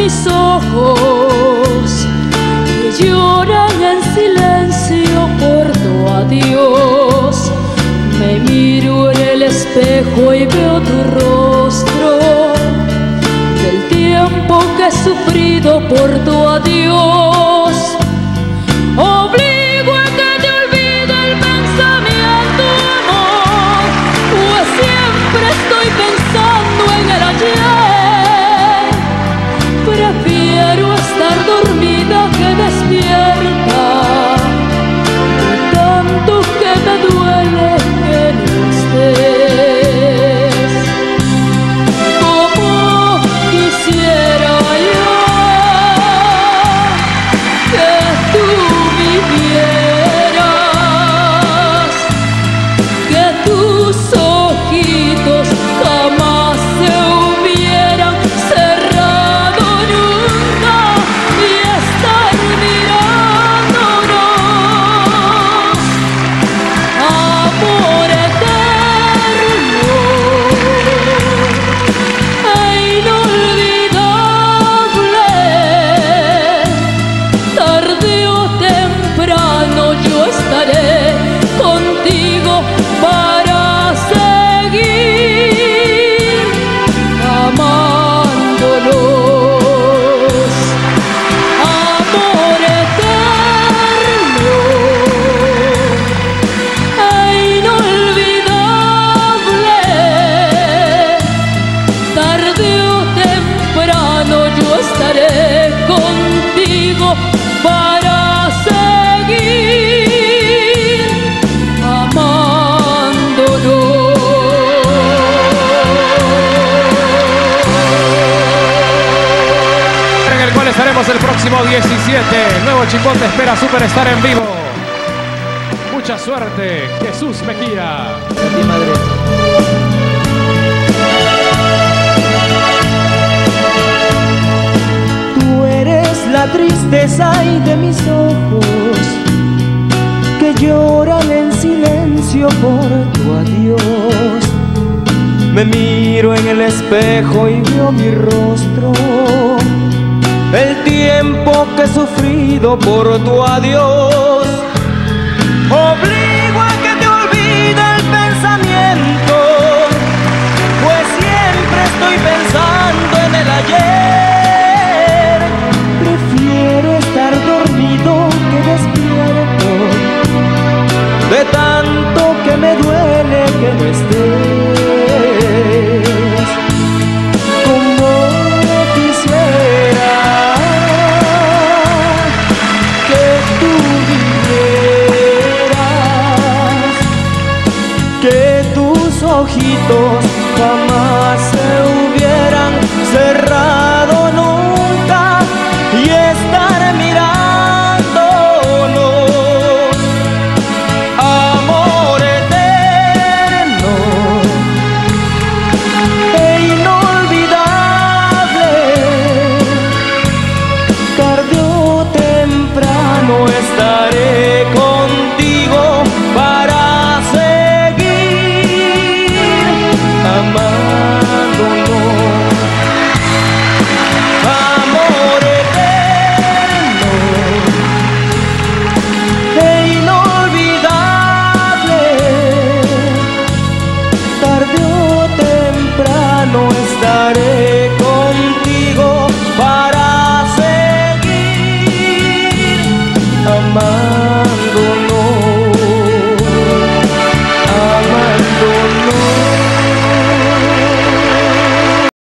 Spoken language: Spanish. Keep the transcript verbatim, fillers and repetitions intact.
mis ojos que lloran en silencio por tu adiós. Me miro en el espejo y veo tu rostro, del tiempo que he sufrido por tu adiós. Obligo a que te olvide el pensamiento, amor, pues siempre estoy pensando en el ayer. Prefiero estar dormida que despierta, de tanto que me duele que no estés. Como quisiera yo que tú vivieras, que tus ojitos jamás se hubieran cerrado nunca y estar mirándonos. Amor eterno e inolvidable, tarde o temprano yo estaré contigo para seguir amándonos. Amor eterno e inolvidable, tarde o temprano yo estaré contigo para seguir amándonos. En el cual estaremos el próximo diecisiete. El nuevo Chingón te espera Superstar en vivo. Mucha suerte, Jesús Mejía. A ti, madre. Tú eres la tristeza y de mis ojos que lloran en silencio por tu adiós. Me miro en el espejo y veo mi rostro, el tiempo que he sufrido por tu adiós. Obligo a que te olvide el pensamiento, pues siempre estoy pensando en el ayer. Prefiero estar dormido que despierto, de tanto que me duele que no estés. Como quisiera que tú vivieras, que tus ojitos jamás se hubieran cerrado nunca y estar mirándonos. Amor eterno e inolvidable, tarde o temprano estaré contigo para seguir amándonos. Amor eterno e inolvidable, tarde o temprano estaré